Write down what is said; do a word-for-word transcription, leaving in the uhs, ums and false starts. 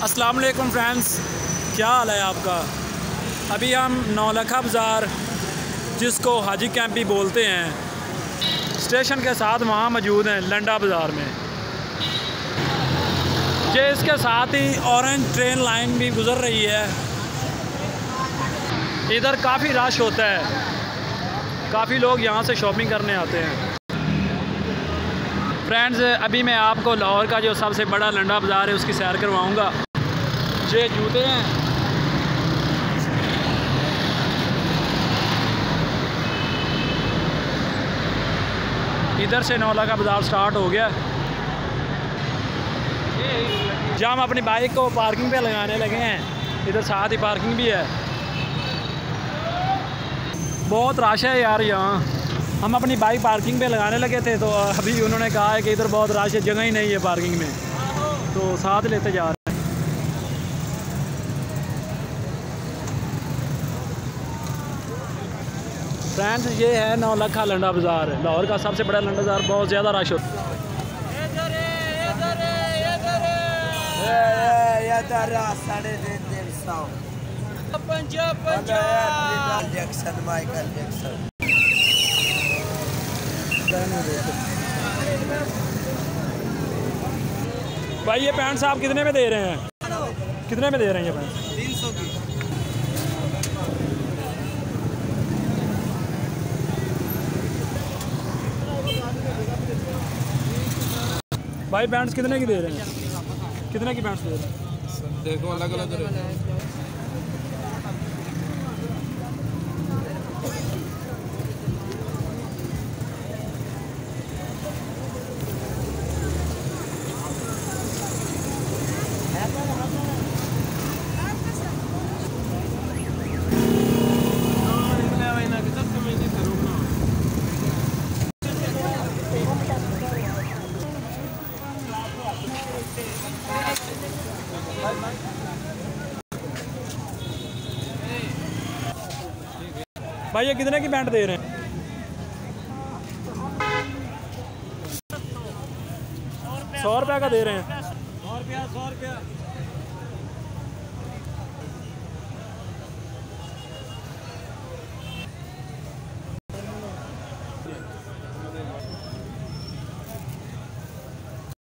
अस्सलाम वालेकुम फ्रेंड्स, क्या हाल है आपका। अभी हम नौलखा बाज़ार, जिसको हाजी कैंप भी बोलते हैं, स्टेशन के साथ वहाँ मौजूद हैं लंडा बाज़ार में। ये इसके साथ ही ऑरेंज ट्रेन लाइन भी गुज़र रही है। इधर काफ़ी रश होता है, काफ़ी लोग यहाँ से शॉपिंग करने आते हैं। फ्रेंड्स, अभी मैं आपको लाहौर का जो सबसे बड़ा लंडा बाज़ार है उसकी सैर करवाऊँगा। ये जूते हैं, इधर से नौलखा बाज़ार स्टार्ट हो गया। जहाँ हम अपनी बाइक को पार्किंग पे लगाने लगे हैं, इधर साथ ही पार्किंग भी है। बहुत रश है यार यहाँ। हम अपनी बाइक पार्किंग पे लगाने लगे थे तो अभी उन्होंने कहा है कि इधर बहुत रश है, जगह ही नहीं है पार्किंग में, तो साथ लेते जा रहे हैं। फ्रेंड्स, ये है नौलखा लंडा बाज़ार, लाहौर का सबसे बड़ा लंडा बाज़ार। बहुत ज़्यादा रश होता है। भाई ये पैंट्स आप कितने में दे रहे हैं? कितने में दे रहे हैं ये पैंट्स? तीन सौ की। भाई पैंट्स कितने की दे रहे हैं? कितने की पैंट्स दे रहे हैं? देखो अलग अलग भाई ये कितने की पैंट दे रहे हैं? सौ रुपये का दे रहे हैं। सौ रुपया सौ रुपया